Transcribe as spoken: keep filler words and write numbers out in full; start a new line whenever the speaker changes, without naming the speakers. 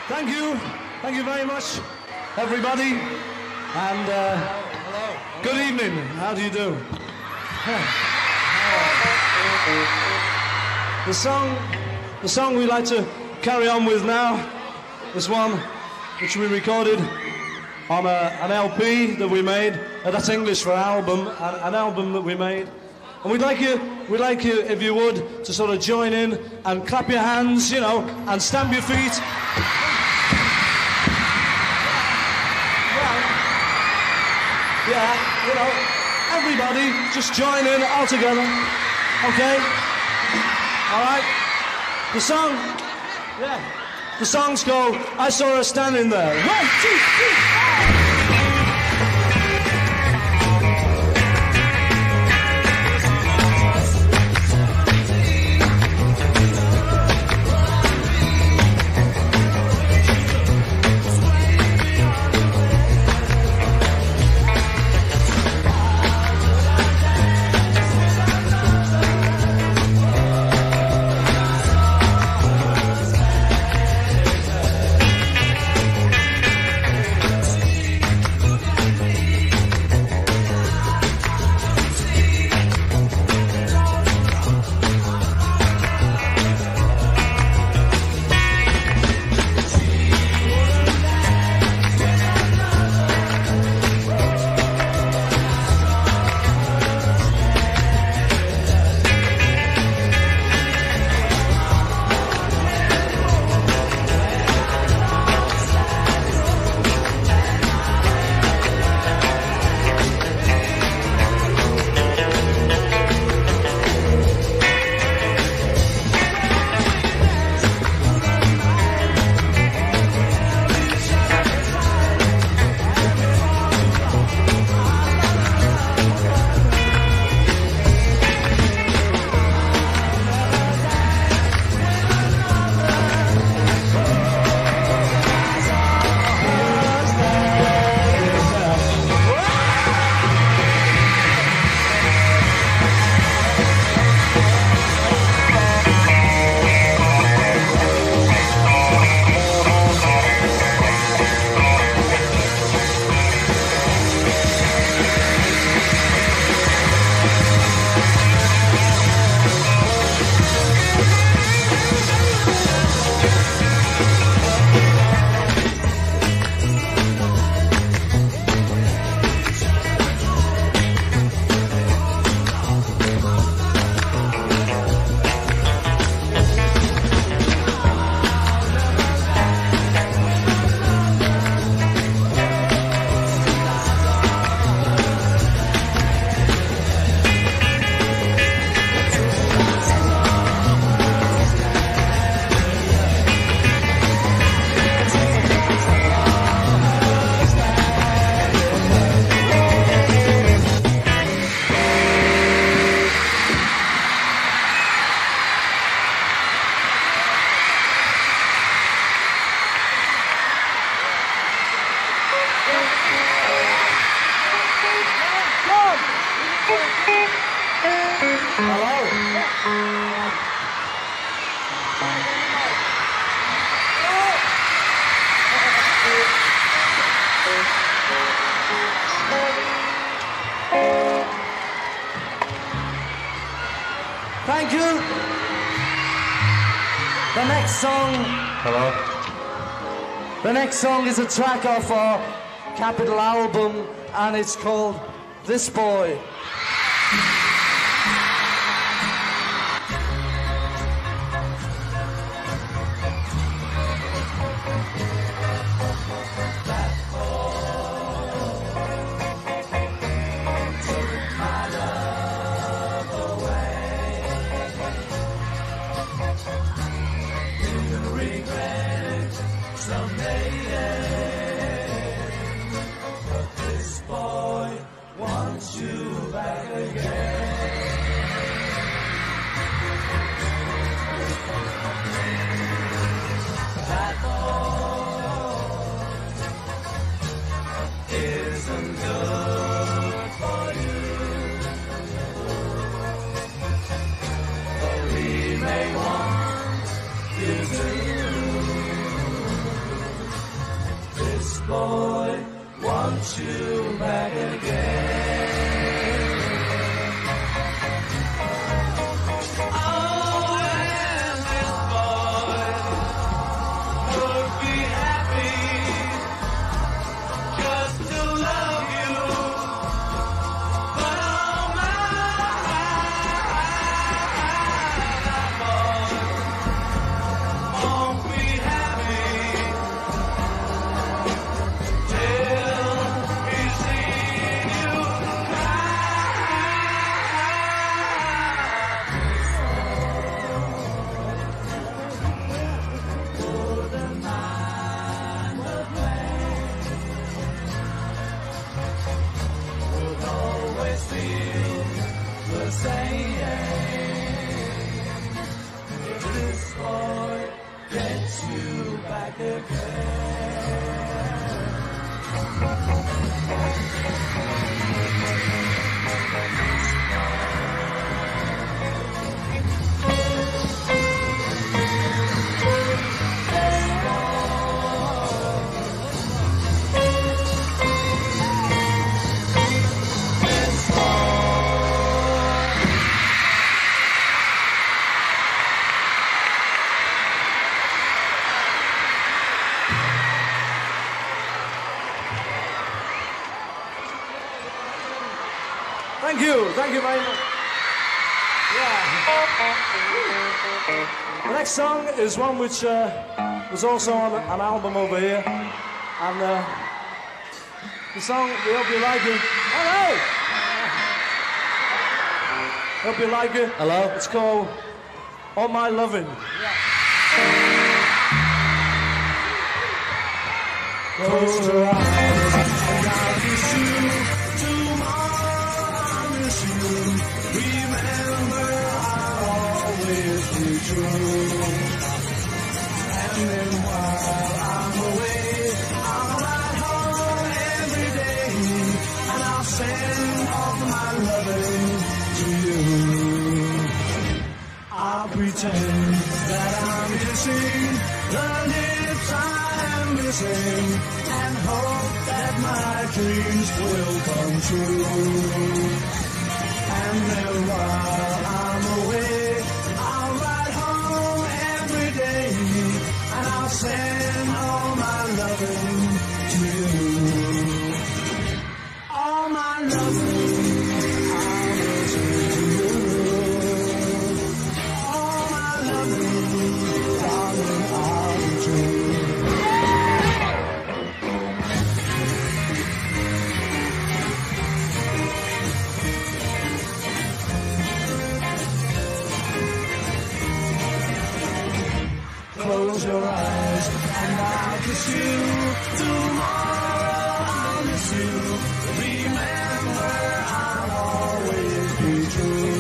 Thank you. Thank you very much, everybody. And uh, hello. Good evening. How do you do? The song, the song we like to carry on with now, this one, which we recorded on a, an L P that we made. Uh, that's English for album, an, an album that we made. And we'd like you, we'd like you, if you would, to sort of join in and clap your hands, you know, and stamp your feet. Yeah, you know, everybody, just join in all together, okay? All right? The song, yeah, the song's called I Saw Her Standing There. One, two, three, four. Thank you. The next song. Hello. The next song is a track off our Capitol album, and it's called This Boy.
you back again. Oh, and this boy would be happy just to love you, but oh my, that boy won't be happy till he's seen you cry. Put a mind of flame would always feel the same. If this boy gets you back again.
Thank you, thank you very much. Yeah. The next song is one which uh, was also on an album over here, and uh, the song, we hope you like it. Hello! Hope you like it.
Hello?
It's called All My Loving. Close your eyes and I'll kiss you. Tomorrow I'll miss you. Remember, I'll always be true. And then while I'm away, I'll ride home every day, and I'll send all my loving to you. I'll pretend that I'm kissing the lips I am missing, and hope that my dreams will come true. And then while I'm away, I'll ride home every day, and I'll send all my loving to you. All my loving, I'll listen to you. All my loving, darling, I'll be true. Close your eyes and I'll kiss you. Tomorrow I'll miss you. Remember, I'll always be true.